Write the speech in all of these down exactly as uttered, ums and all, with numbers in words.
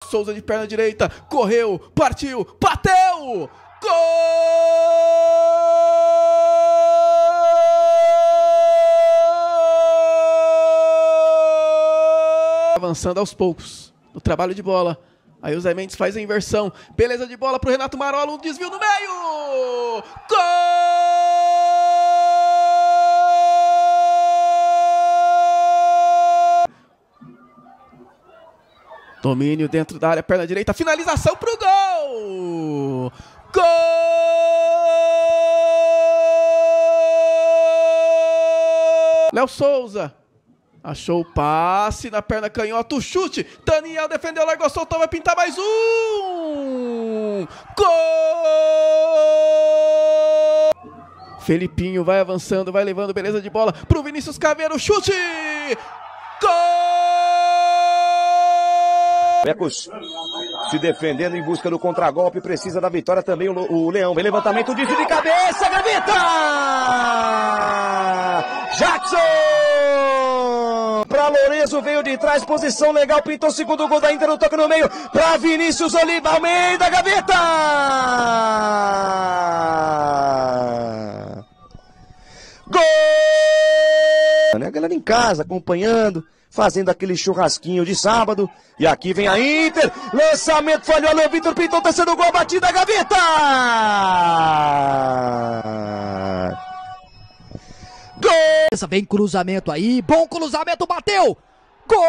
Souza de perna direita, correu, partiu, bateu! Gol! Avançando aos poucos, no trabalho de bola. Aí o Zé Mendes faz a inversão. Beleza de bola pro Renato Marolo, um desvio no meio! Gol! Domínio dentro da área, perna direita, finalização pro gol! Gol! Léo Souza achou o passe na perna canhota, o chute, Daniel defendeu, largou, soltou, vai pintar mais um! Gol! Felipinho vai avançando, vai levando, beleza de bola pro Vinícius Caveiro, chute! Gol! Pecos se defendendo em busca do contragolpe, precisa da vitória também o, o Leão. Vem levantamento, desvio de cabeça, gaveta! Jackson! Para Lourenço, veio de trás, posição legal, pintou o segundo gol da Inter, no toque no meio, para Vinícius Oliva, Almeida, gaveta! Gol! A galera em casa acompanhando, fazendo aquele churrasquinho de sábado. E aqui vem a Inter. Lançamento falhou, Léo Vitor pintou, terceiro gol, batida, gaveta! Gol! Vem cruzamento aí, bom cruzamento, bateu! Gol!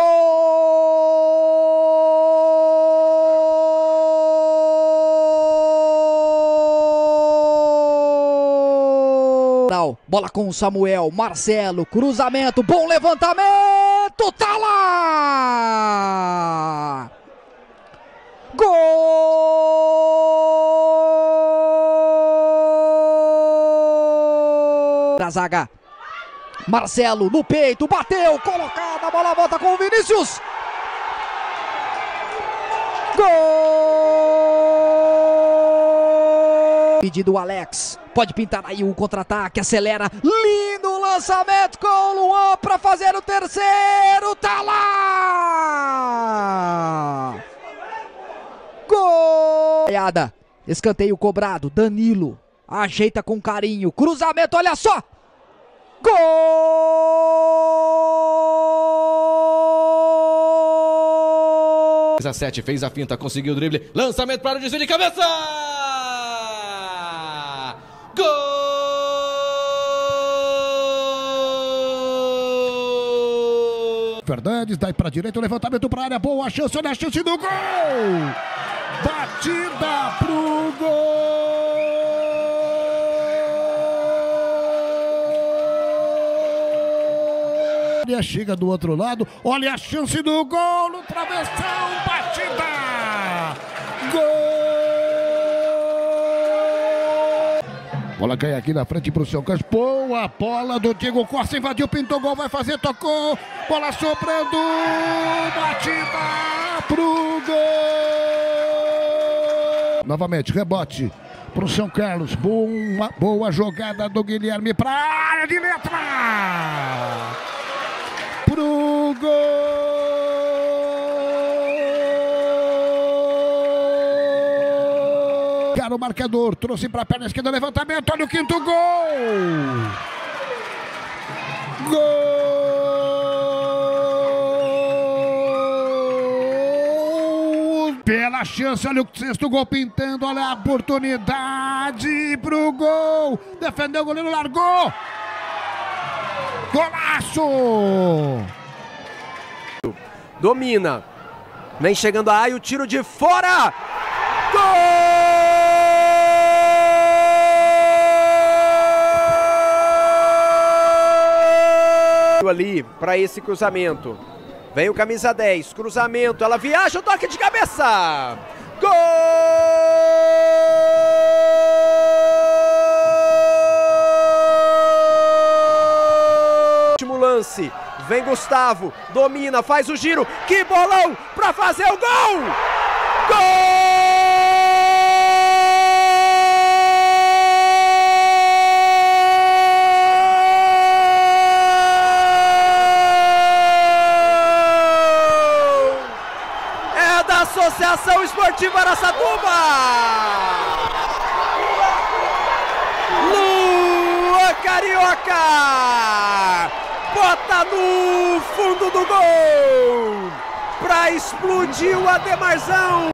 Bola com o Samuel, Marcelo, cruzamento, bom levantamento, tá lá! Gol! Da zaga, Marcelo no peito, bateu, colocada, a bola volta com o Vinícius! Gol! Pedido Alex. Pode pintar aí o contra-ataque, acelera, lindo lançamento com o Luan para fazer o terceiro, tá lá! Gol! Escanteio cobrado, Danilo, ajeita com carinho, cruzamento, olha só! Gol! dezessete, fez a finta, conseguiu o drible, lançamento para o desvio de cabeça! Fernandes, daí para direita, o levantamento para a área, boa chance, olha a chance do gol! Batida pro gol! Ele chega do outro lado, olha a chance do gol no travessão, batida! Gol! Bola cai aqui na frente pro seu Campos. Boa bola do Diego Costa. Invadiu, pintou gol, vai fazer, tocou. Bola sobrando. Batida pro gol. Novamente, rebote pro São Carlos. Boa, boa jogada do Guilherme pra área de letra. Pro gol. O marcador, trouxe para a perna esquerda, levantamento, olha o quinto gol! Gol! Pela chance, olha o sexto gol pintando, olha a oportunidade pro gol! Defendeu o goleiro, largou! Golaço! Domina, vem chegando a área, o tiro de fora! Gol! Ali para esse cruzamento, vem o camisa dez, cruzamento, ela viaja, o toque de cabeça, gol! Último lance, vem Gustavo, domina, faz o giro, que bolão para fazer o gol! Gol! Associação Esportiva Araçatuba. Lua Carioca bota no fundo do gol para explodir o Ademarzão.